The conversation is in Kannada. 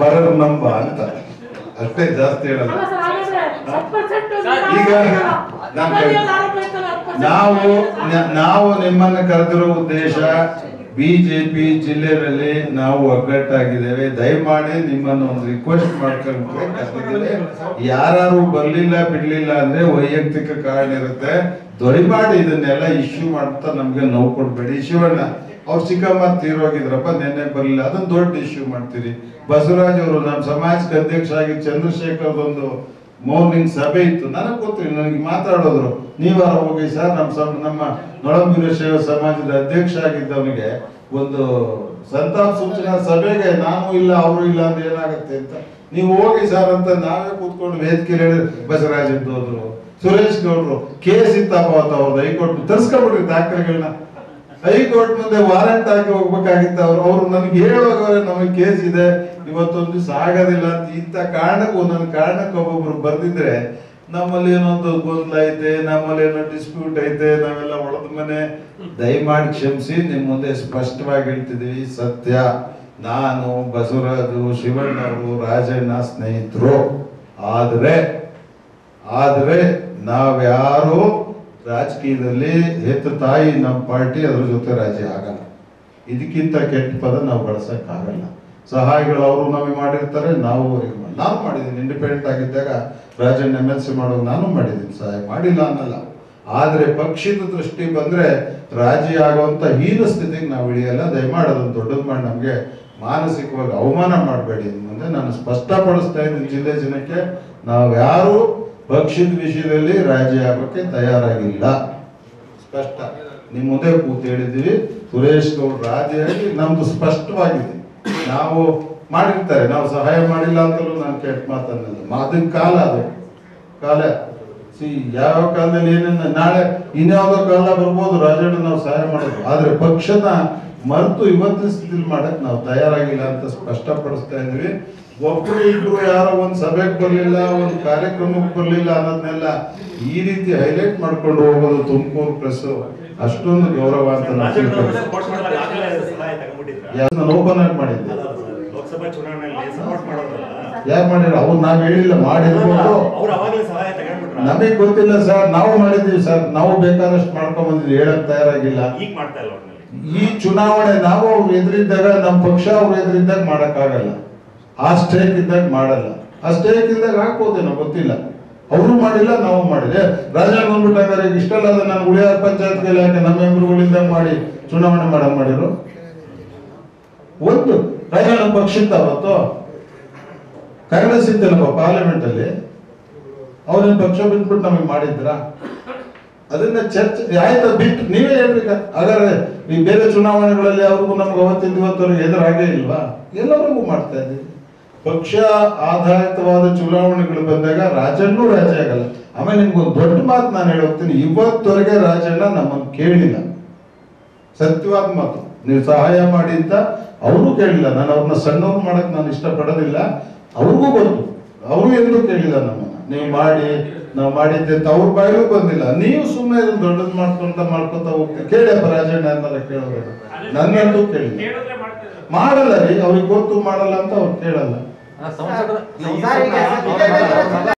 ಪರರ್ ನಂಬ ಅಂತ ಅಷ್ಟೇ, ಜಾಸ್ತಿ ಹೇಳಲ್ಲ. ಈಗ ನಾವು ನಿಮ್ಮನ್ನ ಕರೆದಿರೋ ಉದ್ದೇಶ ಬಿಜೆಪಿ ಜಿಲ್ಲೆಯಲ್ಲಿ ನಾವು ಒಗ್ಗಟ್ಟಾಗಿದ್ದೇವೆ. ದಯಮಾಡಿ ನಿಮ್ಮನ್ನು ಒಂದು ರಿಕ್ವೆಸ್ಟ್ ಮಾಡ್ಕೊಂಡು, ಯಾರು ಬರ್ಲಿಲ್ಲ ಬಿಡ್ಲಿಲ್ಲ ಅಂದ್ರೆ ವೈಯಕ್ತಿಕ ಕಾರಣ ಇರುತ್ತೆ. ದಯಮಾಡಿ ಇದನ್ನೆಲ್ಲ ಇಶ್ಯೂ ಮಾಡ್ತಾ ನಮ್ಗೆ ನೋವು ಕೊಡ್ಬೇಡಿ. ಶಿವಣ್ಣ ಅವ್ರು ಚಿಕ್ಕಮ್ಮ ತೀರೋಗಿದ್ರಪ್ಪ, ನೆನ್ನೆ ಬರ್ಲಿಲ್ಲ, ಅದನ್ನ ದೊಡ್ಡ ಇಶ್ಯೂ ಮಾಡ್ತೀರಿ. ಬಸವರಾಜ್ ಅವರು ನಮ್ಮ ಸಮಾಜಕ್ಕೆ ಅಧ್ಯಕ್ಷ ಆಗಿ ಚಂದ್ರಶೇಖರ್ ಒಂದು ಮಾರ್ನಿಂಗ್ ಸಭೆ ಇತ್ತು, ನನಗೆ ಗೊತ್ತಿಲ್ಲ, ನನಗೆ ಮಾತಾಡೋದ್ರು. ನೀವಾರ ಹೋಗಿ ಸರ್, ನಮ್ಮ ನೊಳಂಬೀರ ಸೇವಾ ಸಮಾಜದ ಅಧ್ಯಕ್ಷ ಆಗಿದ್ದವನಿಗೆ ಒಂದು ಸಂತಾಪ ಸೂಚನಾ ಸಭೆಗೆ ನಾನು ಇಲ್ಲ ಅವರು ಇಲ್ಲ ಅಂದ್ರೆ ಏನಾಗುತ್ತೆ ಅಂತ, ನೀವು ಹೋಗಿ ಸರ್ ಅಂತ ನಾವೇ ಕೂತ್ಕೊಂಡು ವೇದಿಕೆ ಹೇಳಿ ಬಸವರಾಜ್ ಹೋದ್ರು. ಸುರೇಶ್ ಗೌಡ್ರು ಕೇಸ್ ಇತ್ತಪ್ಪ ಅವ್ರದ್ದು, ಹೈಕೋರ್ಟ್ ತರ್ಸ್ಕೊಂಡ್ಬಿಡ್ರಿ ದಾಖಲೆಗಳನ್ನ. ಹೈಕೋರ್ಟ್ ಮುಂದೆ ವಾರಂಟ್ ಹಾಕಿ ಹೋಗ್ಬೇಕಾಗಿತ್ತು. ಅವ್ರು ನನಗೆ ಹೇಳುವಾಗ ನಮಗೆ ಕೇಸ್ ಇದೆ, ಇವತ್ತೊಂದು ದಿವಸ ಆಗೋದಿಲ್ಲ ಅಂತ. ಇಂಥ ಕಾರಣಕ್ಕೆ ಒಂದೊಂದು ಕಾರಣಕ್ಕೆ ಒಬ್ಬೊಬ್ರು ಬರ್ದಿದ್ರೆ ನಮ್ಮಲ್ಲಿ ಏನೊಂದು ಗೊಂದಲ ಐತೆ, ನಮ್ಮಲ್ಲಿ ಏನೋ ಡಿಸ್ಪ್ಯೂಟ್ ಐತೆ, ನಾವೆಲ್ಲ ಒಳದ ಮನೆ. ದಯಮಾಡಿ ಕ್ಷಮಿಸಿ, ನಿಮ್ ಮುಂದೆ ಸ್ಪಷ್ಟವಾಗಿ ಹೇಳ್ತಿದೀವಿ ಸತ್ಯ. ನಾನು ಬಸವರಾಜು ಶಿವಣ್ಣವರು ರಾಜಣ್ಣ ಸ್ನೇಹಿತರು. ಆದ್ರೆ ನಾವ್ಯಾರು ರಾಜಕೀಯದಲ್ಲಿ ಹೆತ್ತ ತಾಯಿ ನಮ್ಮ ಪಾರ್ಟಿ ಅದ್ರ ಜೊತೆ ರಾಜಿ ಆಗಲ್ಲ. ಇದಕ್ಕಿಂತ ಕೆಟ್ಟ ಪದ ನಾವು ಬಳಸಕ್ಕಾಗಲ್ಲ. ಸಹಾಯಗಳು ಅವರು ನಮಗೆ ಮಾಡಿರ್ತಾರೆ, ನಾನು ಮಾಡಿದ್ದೀನಿ. ಇಂಡಿಪೆಂಡೆಂಟ್ ಆಗಿದ್ದಾಗ ರಾಜಣ್ಣ MLC ಮಾಡುವಾಗ ನಾನು ಮಾಡಿದ್ದೀನಿ, ಸಹಾಯ ಮಾಡಿಲ್ಲ ಅನ್ನಲ್ಲ. ಆದ್ರೆ ಪಕ್ಷದ ದೃಷ್ಟಿ ಬಂದ್ರೆ ರಾಜಿ ಆಗುವಂತ ಹೀನ ಸ್ಥಿತಿಗೆ ನಾವು ಇಳಿಯಲ್ಲ. ದಯಮಾಡಿ ಅದನ್ನು ದೊಡ್ಡದು ಮಾಡಿ ನಮ್ಗೆ ಮಾನಸಿಕವಾಗಿ ಅವಮಾನ ಮಾಡಬೇಡಿ. ಮುಂದೆ ನಾನು ಸ್ಪಷ್ಟಪಡಿಸ್ತಾ ಇದ್ದೀನಿ ಜಿಲ್ಲೆ ಜನಕ್ಕೆ, ನಾವ್ಯಾರು ಪಕ್ಷದ ವಿಷಯದಲ್ಲಿ ರಾಜಿ ಆಗೋಕ್ಕೆ ತಯಾರಾಗಿಲ್ಲ. ಸ್ಪಷ್ಟ ನಿಮ್ ಮುಂದೆ ಕೂತು ಹೇಳಿದ್ದೀವಿ. ಸುರೇಶ್ ಗೌಡ್ರು ರಾಜಿಯಾಗಿ ನಮ್ದು ಸ್ಪಷ್ಟವಾಗಿದೆ. ನಾವು ಮಾಡಿರ್ತಾರೆ, ನಾವು ಸಹಾಯ ಮಾಡಿಲ್ಲ ಅಂತಲೂ ನಾನು ಕೆಟ್ಟ ಮಾತನ್ನಲ್ಲ. ಅದನ್ನ ಕಾಲ, ಅದು ಕಾಲ ಯಾವ ಕಾಲದಲ್ಲಿ ಏನೇನ ನಾಳೆ ಇನ್ಯಾವುದೋ ಕಾಲ ಬರ್ಬೋದು ರಾಜಣ್ಣ ನಾವು ಸಹಾಯ ಮಾಡೋದು. ಆದ್ರೆ ಪಕ್ಷನ ಮರೆತು ಇವತ್ತಿನ ಸ್ಥಿತಿಲಿ ಮಾಡಕ್ ನಾವು ತಯಾರಾಗಿಲ್ಲ ಅಂತ ಸ್ಪಷ್ಟಪಡಿಸ್ತಾ ಇದ್ವಿ. ಒಬ್ರು ಇಬ್ರು ಯಾರೋ ಒಂದ್ ಸಭೆಗೆ ಬರ್ಲಿಲ್ಲ, ಒಂದ್ ಕಾರ್ಯಕ್ರಮಕ್ಕೆ ಬರ್ಲಿಲ್ಲ ಅನ್ನೋದನ್ನೆಲ್ಲ ಈ ರೀತಿ ಹೈಲೈಟ್ ಮಾಡ್ಕೊಂಡು ಹೋಗೋದು ತುಮಕೂರು ಪ್ರೆಸ್ ಅಷ್ಟೊಂದು ಗೌರವ ಅಂತ ನಾನು ಓಪನ್ ಆಗಿ ಮಾಡಿದ್ದೆ. ಯಾರು ಮಾಡಿರ ಅವ್ರು ನಾವ್ ಹೇಳಿಲ್ಲ, ಮಾಡಿರ್ಬೋದು, ನಮಗೆ ಗೊತ್ತಿಲ್ಲ ಸರ್. ನಾವು ಮಾಡಿದೀವಿ ಸರ್, ನಾವು ಬೇಕಾದಷ್ಟು ಮಾಡ್ಕೊಂಡ್ ಬಂದಿದ್ವಿ, ಹೇಳಕ್ ತಯಾರಾಗಿಲ್ಲ. ಈ ಚುನಾವಣೆ ನಾವು ಅವ್ರು ಎದುರಿದ್ದಾಗ, ನಮ್ಮ ಪಕ್ಷ ಅವ್ರು ಎದುರಿದ್ದಾಗ ಮಾಡಕ್ ಆಗಲ್ಲ. ಆ ಸ್ಟೇಕ್ ಇದ್ದಾಗ ಮಾಡಲ್ಲ. ಆ ಸ್ಟೇಕ್ ಇದ್ದಾಗ ಹಾಕ್ಬೋದೇನೋ ಗೊತ್ತಿಲ್ಲ. ಅವರು ಮಾಡಿಲ್ಲ, ನಾವು ಮಾಡಿದೆ. ರಾಜಣ್ಣ ಬಂದ್ಬಿಟ್ಟಾಗ ಇಷ್ಟಲ್ಲ, ನಾನು ಉಳಿಯಾರ ಪಂಚಾಯತ್ ಯಾಕೆ ನಮ್ಮ ಮೆಂಬರ್ಗಳಿಂದ ಮಾಡಿ ಚುನಾವಣೆ ಮಾಡಿರು. ಒಂದು ರಾಜಣ್ಣ ಪಕ್ಷಿತ್ತ ಅವತ್ತು ಕಾಂಗ್ರೆಸ್ ಇತ್ತಲ್ಲಪ್ಪ ಪಾರ್ಲಿಮೆಂಟ್ ಅಲ್ಲಿ, ಅವ್ರನ್ನ ಪಕ್ಷ ಬಿಟ್ಬಿಟ್ಟು ನಮಗೆ ಮಾಡಿದ್ರ? ಅದನ್ನ ಚರ್ಚೆ ಆಯ್ತು, ಬಿಟ್ಟು ನೀವೇ ಹೇಳ್ಬೇಕ. ಹಾಗಾದ್ರೆ ಈ ಬೇರೆ ಚುನಾವಣೆಗಳಲ್ಲಿ ಅವ್ರಿಗೂ ನಮ್ಗೆ ಅವತ್ತಿಂದ ಇವತ್ತವರೆಗೆ ಎದುರಾಗೇ ಇಲ್ವಾ? ಎಲ್ಲರಿಗೂ ಮಾಡ್ತಾ ಇದ್ದೀವಿ. ಪಕ್ಷ ಆಧಾರಿತವಾದ ಚುನಾವಣೆಗಳು ಬಂದಾಗ ರಾಜಣ್ಣೂ ರಾಜಿ ಆಗಲ್ಲ. ಆಮೇಲೆ ನಿಮ್ಗೊಂದು ದೊಡ್ಡ ಮಾತು ನಾನು ಹೇಳೋಗ್ತೀನಿ, ಇವತ್ತವರೆಗೆ ರಾಜಣ್ಣ ನಮ್ಮನ್ನು ಕೇಳಿಲ್ಲ. ಸತ್ಯವಾದ ಮಾತು, ನೀವು ಸಹಾಯ ಮಾಡಿ ಅಂತ ಅವರು ಕೇಳಿಲ್ಲ. ನಾನು ಅವ್ರನ್ನ ಸಣ್ಣವ್ರು ಮಾಡಕ್ ನಾನು ಇಷ್ಟಪಡೋದಿಲ್ಲ. ಅವ್ರಿಗೂ ಗೊತ್ತು, ಅವರು ಎಂದೂ ಕೇಳಿಲ್ಲ ನಮ್ಮನ್ನ ನೀವು ಮಾಡಿ ನಾವು ಮಾಡಿದ್ದೆ ಅಂತ ಅವ್ರ ಬಾಯಿಗೂ ಬಂದಿಲ್ಲ. ನೀವು ಸುಮ್ಮನೆ ದೊಡ್ಡದು ಮಾಡ್ಕೊಂತ ಹೋಗ್ತೀವಿ. ಕೇಳಪ್ಪ ರಾಜಣ್ಣ ಅನ್ನಲ್ಲ, ಕೇಳೋದು ನನ್ನಂತೂ ಕೇಳಿಲ್ಲ. ಮಾಡಲ್ಲ ರೀ, ಅವ್ರಿಗೆ ಗೊತ್ತು ಮಾಡಲ್ಲ ಅಂತ ಅವ್ರು ಕೇಳಲ್ಲ.